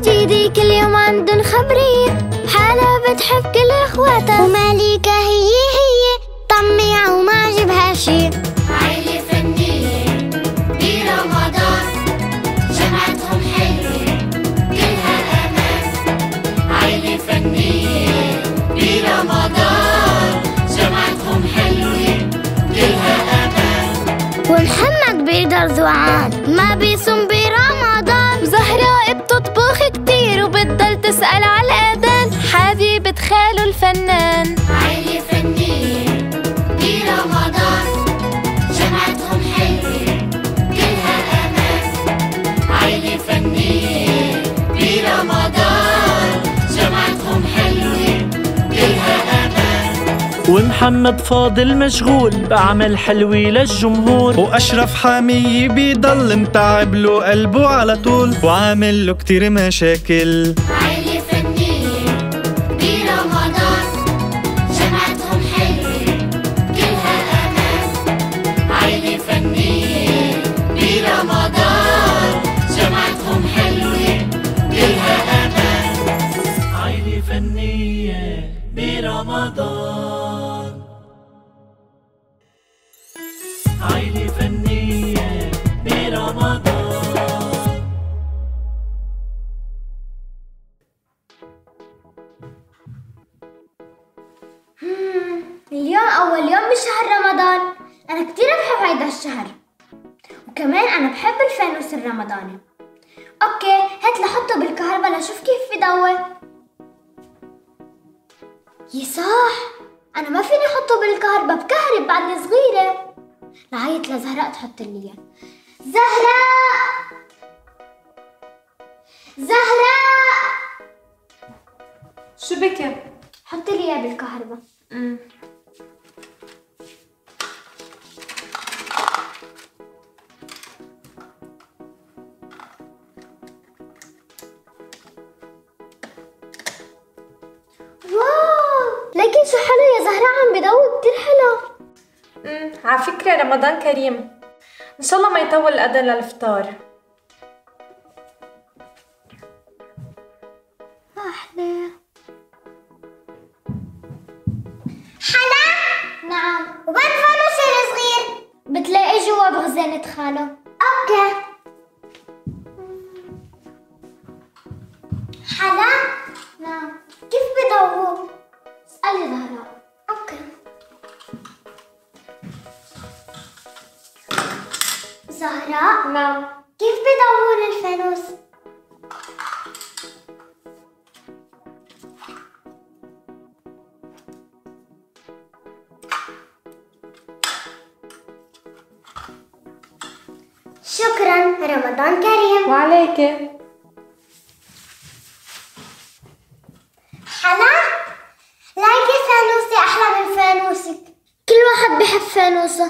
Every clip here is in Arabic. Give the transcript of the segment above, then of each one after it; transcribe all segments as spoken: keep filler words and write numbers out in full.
جديدة كل يوم عندن خبرية، حالة بتحب كل اخواتها، ومالكة هي هي طميعة وما عجبها شي. عيلة فنية برمضان جمعتهم حلوة كلها أمان. عيلة فنية برمضان جمعتهم حلوة كلها أمان. ومحمد بيقدر ذوعان ما بيصوم برمضان، زهراء بتطبخ كتير وبتضل تسأل على الأذان، حبيبة خاله الفنان. عيلة فنية برمضان جمعتهم حلوة كلها أمان. عيلة فنية برمضان جمعتهم حلوة كلها أمان. ومحمد فاضل مشغول بعمل حلوة للجمهور، وأشرف حامي بيضل متعب له قلبه على طول وعامل له كتير مشاكل. عيلة فنية برمضان جمعتهم حلوة كلها أمان. عيلة فنية برمضان جمعتهم حلوة كلها أمان. عيلة فنية برمضان، عيلة فنية برمضان. اليوم أول يوم بشهر رمضان، أنا كتير بحب هيدا الشهر، وكمان أنا بحب الفانوس الرمضاني. أوكي هات لحطه بالكهرباء لشوف كيف بدور. يا صح، أنا ما فيني أحطه بالكهرباء، بكهرب بعدني صغيرة. لعيط لزهراء تحط لي إياه. زهراء زهراء شو بكي؟ حط لي إياه بالكهرباء. امم واو، لكن شو حلو يا زهراء، عم بدوق كتير حلو. امم على فكرة رمضان كريم، إن شاء الله ما يطول الأذان للفطار. أحلى. حلا؟ نعم. وين فانوس الصغير؟ بتلاقي جوا بخزانة خاله. أوكي. حلا؟ نعم. كيف بدوق؟ اسألي زهراء. أوكي. زهراء؟ نعم. كيف بدور الفانوس؟ شكرا، رمضان كريم. وعليك. حلا؟ لايكي فانوسي أحلى من فانوسك، كل واحد بحب فانوسه.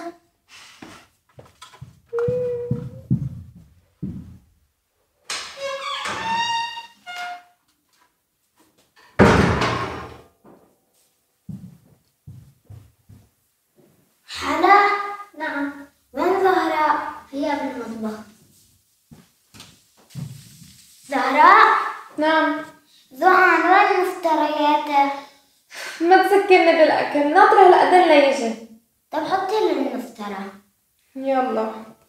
حلا؟ نعم. وين زهراء؟ هي بالمطبخ. زهراء؟ نعم. ذوعان وين مفترياتك؟ ما تسكرني بالأكل، ناطرة الأذان ليجي. طب حطي لي المفترى. يلا.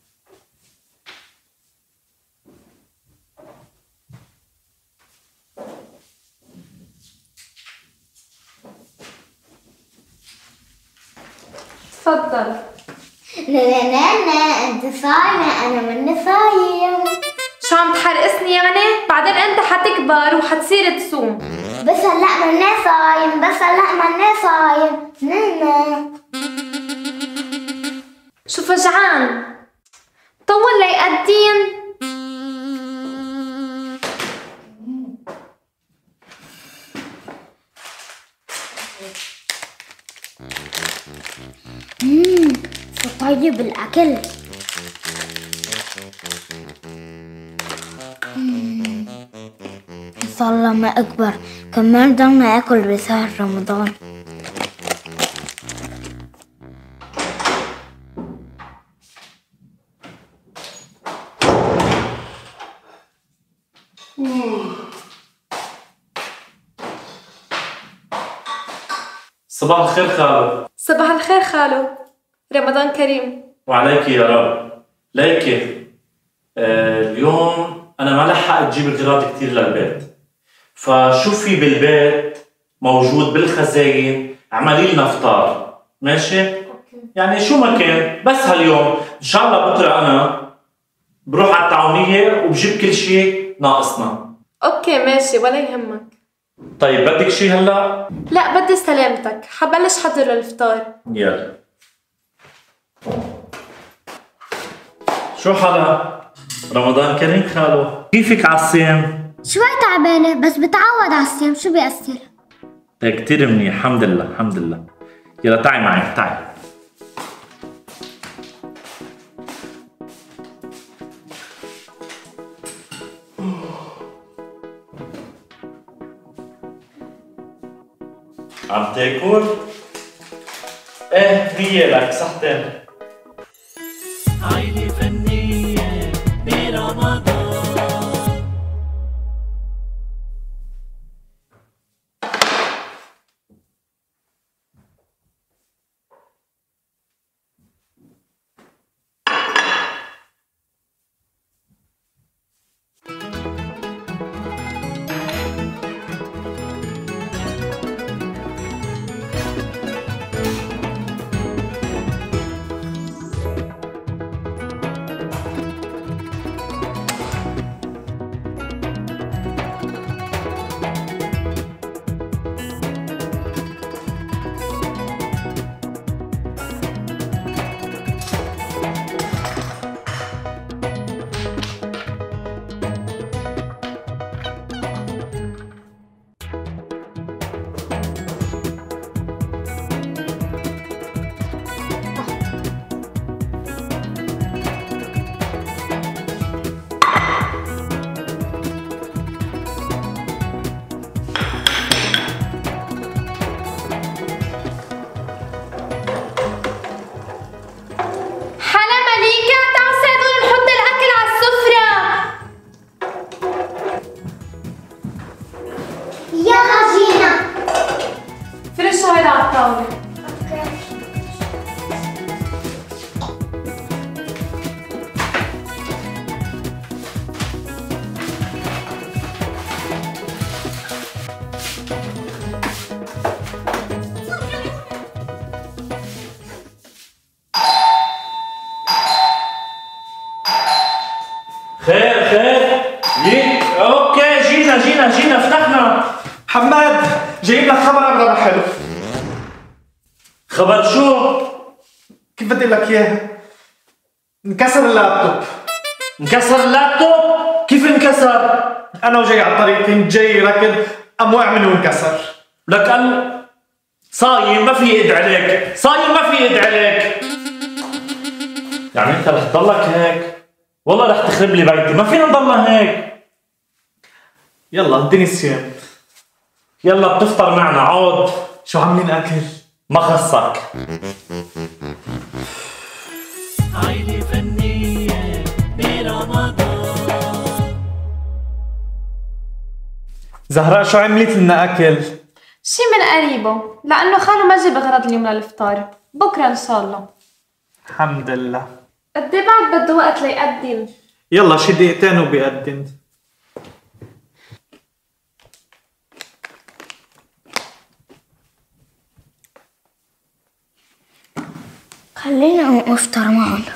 تفضل. لا لا لا لا، انت صايمة، انا مني صايم. شو عم تحرقسني يعني؟ بعدين انت حتكبر وحتصير تصوم. بس هلا مني صايم، بس هلا مني صايم. نانا شو فجعان؟ طول ليقدين. اممم شو طيب الاكل. ان شاء الله ما اكبر، كمان ضلنا اكل بشهر رمضان. صباح الخير خالو. صباح الخير خالو، رمضان كريم. وعليك يا رب. ليكي آه اليوم أنا ما لحقت أجيب أغراض كتير للبيت، فشوف في بالبيت موجود بالخزاين اعملي لنا فطار، ماشي؟ يعني شو ما كان، بس هاليوم إن شاء الله بكرة أنا بروح على الطعمية وبجيب كل شيء ناقصنا. اوكي ماشي ولا يهمك. طيب بدك شيء هلا؟ لا بدي سلامتك، حبلش حضر للفطار. يلا. شو حالك؟ رمضان كريم خالو، كيفك على الصيام؟ شوي تعبانة بس بتعود على الصيام، شو بيأثر؟ ايه كتير منيح، الحمد لله الحمد لله. يلا تعي معي تعي. عم تاكل؟ ايه نية لك صحتين. عائلة فنية برمضان. خير خير جي اوكي جينا جينا جينا فتحنا. حماد جايب لك خبر ابدا حلو. خبر شو؟ كيف بدي لك اياها؟ انكسر اللابتوب. انكسر اللابتوب؟ كيف انكسر؟ انا وجاي على الطريق كنت جاي ركض قام وقع مني وانكسر. لك ال صايم ما في ايد عليك، صايم ما في ايد عليك. يعني انت رح تضلك هيك؟ والله رح تخرب لي بيتي، ما فينا نضلنا هيك. يلا اديني الصيام. يلا بتفطر معنا عود. شو عاملين اكل؟ ما خصك. عائلة فنية برمضان. زهراء شو عملت لنا اكل؟ شي من قريبه، لأنه خاله ما جاب أغراض اليوم للفطار، بكرة إن شاء الله. الحمد لله. قد إيه بعد بده وقت ليقدم؟ يلا شي دقيقتين وبيقدم. خلينا نفطر معنا.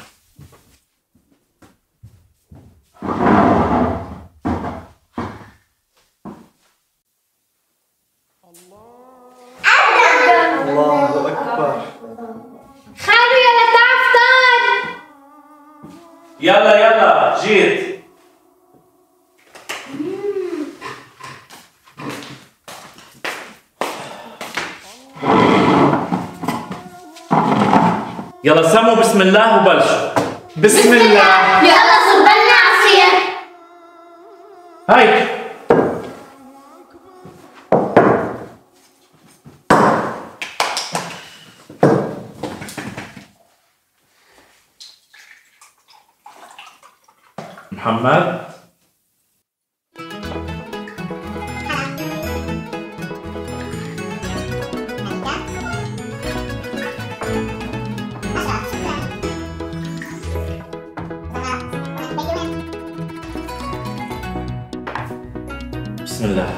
الله أكبر. خالو يلا تعال فطار. يلا يلا جيت. يلا سموا بسم الله وبلشوا. بسم الله. يلا صبنا عصير. هيك محمد بسم الله.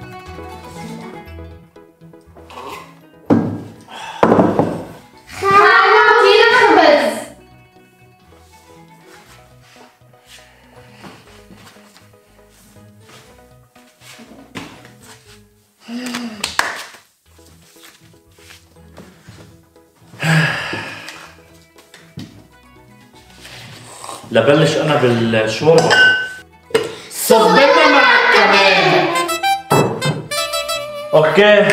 خالو اعطينا خبز. لبلش انا بالشوربه. صبرنا معك كمان. اوكي.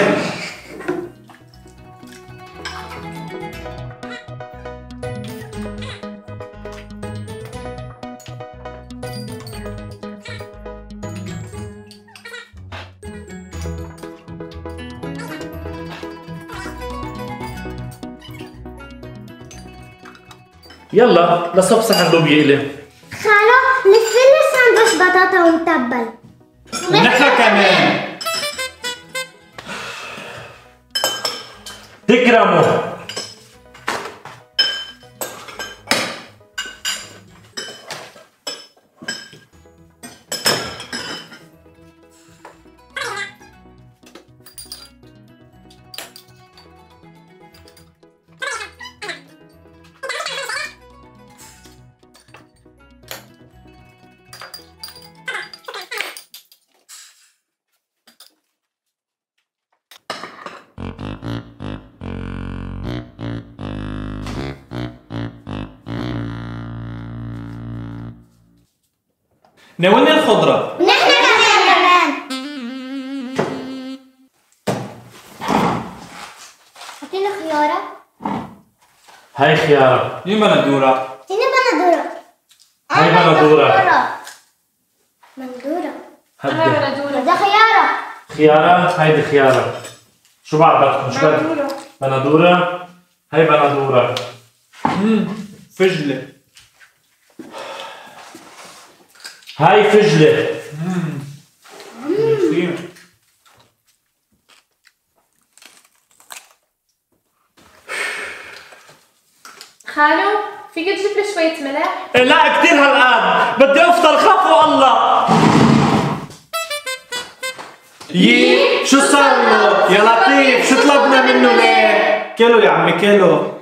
يلا لصب صحن لوبيا إلي. خالو لف لي ساندويش بطاطا ومتبل. ونحن كمان. تكرموا. ناولني الخضرة. ونحن كمان كمان. اعطينا خيارة. هاي خيارة. مين بندورة؟ اعطيني بندورة. هاي أنا بندورة. بندورة. انا هدي. بندورة. ده خيارة. خيارة. هيدي خيارة. شو بعدك؟ مش بدك؟ بندورة. بندورة. هاي بندورة. امم فجلة. هاي فجلة. كثير. خالو فيك تجيب لي شوية ملح؟ لا كثير هالقد، بدي افطر خافوا الله. يي شو صار له؟ يا لطيف شو طلبنا منه ليه؟ كيلو يا عمي كيلو.